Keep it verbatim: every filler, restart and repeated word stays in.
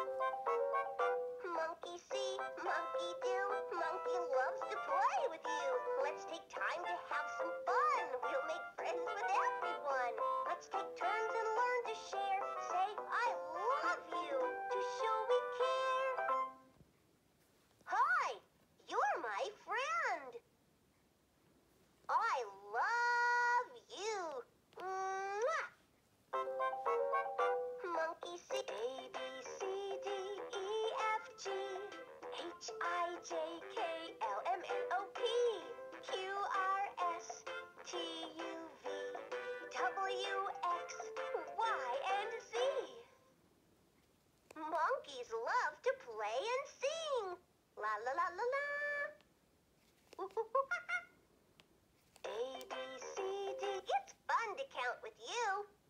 Monkey see, monkey do, monkey loves to play with you. Let's take time to have some fun. We'll make friends with everyone. Let's take turns and learn to share. Say, I love you, to show we care. Hi, you're my friend. I love you. Mwah! Monkey see, A, B, C, D, E, F, G, H, I, J, K, L, M, N, O, P, Q, R, S, T, U, V, W, X, Y, and Z. Monkeys love to play and sing. La la la la la. A, B, C, D. It's fun to count with you.